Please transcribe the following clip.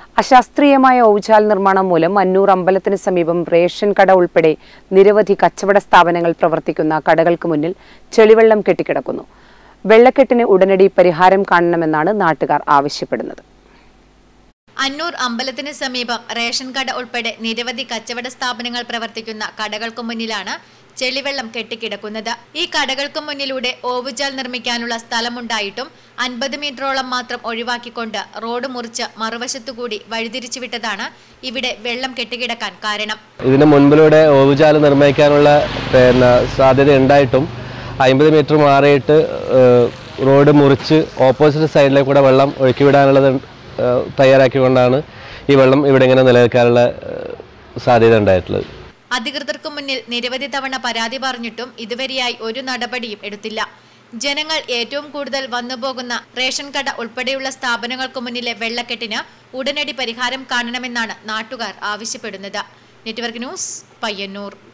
അശാസ്ത്രീയമായ ഔചാൽ നിർമ്മാണം മൂലം അന്നൂർ അമ്പലത്തിന് സമീപം റേഷൻ കട ഉൾപ്പെടെ നിരവധി കച്ചവട സ്ഥാപനങ്ങൾ പ്രവർത്തിക്കുന്ന കടകൾക്ക് മുന്നിൽ ചെളിവെള്ളം കെട്ടിക്കിടക്കുന്നു. വെള്ളക്കെട്ടിന് ഉടനടി പരിഹാരം കാണണമെന്നാണ് നാട്ടുകാർ ആവശ്യപ്പെടുന്നത്. അന്നൂർ അമ്പലത്തിന് സമീപം റേഷൻ കട ഉൾപ്പെടെ നിരവധി കച്ചവട സ്ഥാപനങ്ങൾ പ്രവർത്തിക്കുന്ന കടകൾക്ക് മുന്നിലാണ് ചെളിവെള്ളം കെട്ടിക്കിടക്കുന്നത്. ഈ കടകൾക്ക് മുന്നിലൂടെ ഓവുചാൽ നിർമ്മിക്കാനുള്ള സ്ഥലമുണ്ടായിട്ടും 50 മീറ്ററോളം മാത്രം ഒഴിവാക്കിക്കൊണ്ട് റോഡ് മുറിച്ച് മറുവശത്തുകൂടി വഴിതിരിച്ചുവിട്ടതാണ് ഇവിടെ വെള്ളം കെട്ടിക്കിടക്കാൻ കാരണം. ഇതിന് മുൻപിലൂടെ ഓവുചാൽ നിർമ്മിക്കാനുള്ള സാധ്യത ഉണ്ടായിട്ടും 50 മീറ്റർ മാറിയിട്ട് റോഡ് മുറിച്ച് ഓപ്പോസിറ്റ് സൈഡിലേക്ക് കൂടെ വെള്ളം ഒഴുക്കിവിടാനുള്ളത് തയ്യാറാക്കിക്കൊണ്ടാണ് ഈ വെള്ളം ഇവിടെ ഇങ്ങനെ നിലനിൽക്കാനുള്ള സാധ്യത ഉണ്ടായിട്ടുള്ളത്. അധികൃതർക്ക് മുന്നിൽ നിരവധി തവണ പരാതി പറഞ്ഞിട്ടും ഇതുവരെയായി ഒരു നടപടിയും എടുത്തില്ല. ജനങ്ങൾ ഏറ്റവും കൂടുതൽ വന്നുപോകുന്ന റേഷൻ കട ഉൾപ്പെടെയുള്ള സ്ഥാപനങ്ങൾക്ക് മുന്നിലെ വെള്ളക്കെട്ടിന് ഉടനടി പരിഹാരം കാണണമെന്നാണ് നാട്ടുകാർ ആവശ്യപ്പെടുന്നത്. Network news, Payyanur.